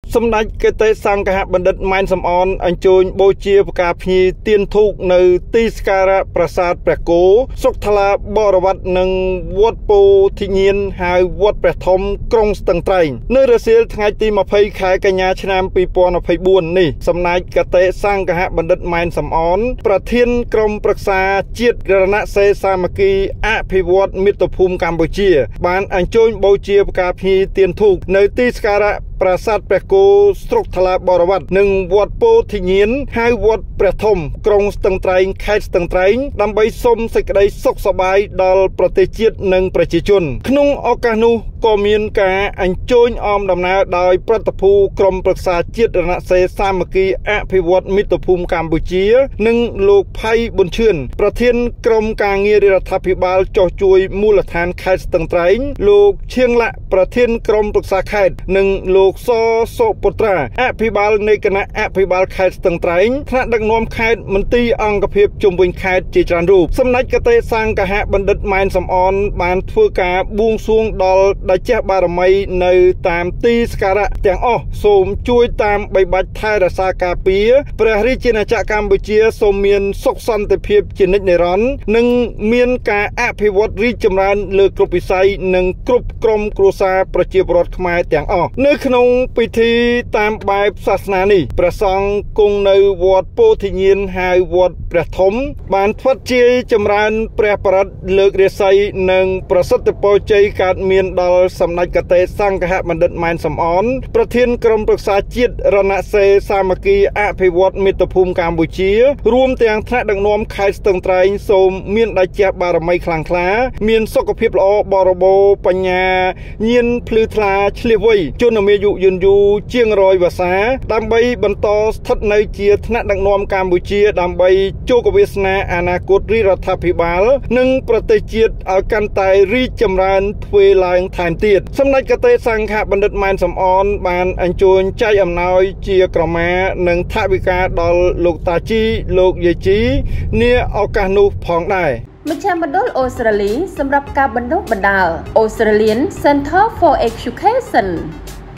សម្ដេចកេតេសង្ឃហបណ្ឌិតម៉ែនសំអនអញ្ជើញបូជាផ្កាភ្ញីទៀនធូបនៅទីសក្ការៈប្រាសាទព្រះគោស្រុកថ្លាបរវត្តនិងវត្តពោធិញ្ញាណហៅវត្តព្រះធំក្រុងស្ទឹងត្រែងនៅរសៀលថ្ងៃទី20ខែកញ្ញាឆ្នាំ2024នេះសម្ដេចកេតេសង្ឃហបណ្ឌិតម៉ែនសំអនប្រធានក្រុមប្រឹក្សាជាតិរណសេរសាមគ្គីអភិវឌ្ឍមាតុភូមិកម្ពុជាបានអញ្ជើញបូជាផ្កាភ្ញីទៀនធូបនៅទីសក្ការៈប្រាសាទព្រះគោស្រុកថ្លាបរវត្តនិងវត្តពោធិញ្ញាណហៅវត្តព្រះធំក្រុងស្ទឹងត្រែងខេត្តស្ទឹងត្រែងដើម្បីសុំសេចក្តីសុខសប្បាយដល់ប្រទេសជាតិនិងប្រជាជនក្នុងឱកាសនោះក៏មានការអញ្ជើញអមដំណើរដោយប្រតិភូក្រុមប្រឹក្សាជាតិរណសេរសាមគ្គីអភិវឌ្ឍមាតុភូមិកម្ពុជានិងលោកផៃប៊ុនឈឿនប្រធានក្រុមការងាររដ្ឋាភិបាលចុះជួយមូលដ្ឋានខេត្តស្ទឹងត្រែងលោកឈៀងឡាក់ប្រធានក្រុមប្រឹក្សាខេត្តនិងលោកសសុពុត្រាអភិបាលនៃគណៈអភិបាលខេត្តស្ទឹងត្រែងថ្នាក់ដឹកនាំខេត្តមន្ទីរអង្គភាពជុំវិញខេត្តជាច្រើនរូបសម្ដេចកេតេសង្ឃហបណ្ឌិតម៉ែនសំអនបានធ្វើការបួងសួងដល់ដេចបារមីនៅតាមទីសក្ការៈទាំងអស់សូមជួយតាមបីបាច់ថែរក្សាការពារព្រះរាជាណាចក្រកម្ពុជាសូមមានសុខសន្តិភាពជានិច្ចនិរន្តរ៍និងមានការអភិវឌ្ឍរីកចម្រើនលើគ្រប់វិស័យនិងគ្រប់ក្រុមគ្រួសារប្រជាពលរដ្ឋខ្មែរទាំងអស់នៅក្នុងពិធីតាមបែបសាសនានេះព្រះសង្ឃគង់នៅវត្តពោធិញ្ញាណហៅវត្តព្រះធំបានធ្វើជាចម្រើនព្រះបរិត្តលើករាសីនិងប្រសិទ្ធពរជ័យកើតមានដល់សម្ដេចកេតេសង្ឃហបណ្ឌិតម៉ែនសំអនប្រធានក្រុមប្រឹក្សាជាតិរណសេរសាមគ្គីអភិវឌ្ឍមាតុភូមិកម្ពុជារួមទាំងថ្នាក់ដឹកនាំខេត្តស្ទឹងត្រែងសូមមានដៃជះបារមីខ្លាំងក្លាមានសុខភាពល្អបរិបូរណ៍បញ្ញាញៀនភ្លឺថ្លាឆ្លៀសវៃជនមាយុយឺនយូរជាង100វស្សាដើម្បីបន្តស្ថិតនៅជាថ្នាក់ដឹកនាំកម្ពុជាដើម្បីជោគវាសនាអនាគតរដ្ឋាភិបាលនិងប្រទេសជាតិឲ្យកាន់តែរីកចម្រើនទ្វេឡើងថែមទៀតសម្ដេចកេតេសង្ឃបណ្ឌិតម៉ែនសំអនបានអញ្ជើញចែកអំណោយជាក្រមានិងថវិកាដល់លោកតាជីលោកយាយជីនាឱកាសនោះផងដែរមជ្ឈមណ្ឌលអូស្ត្រាលីសម្រាប់ការបណ្ដុះបណ្ដាល Australian Center for Education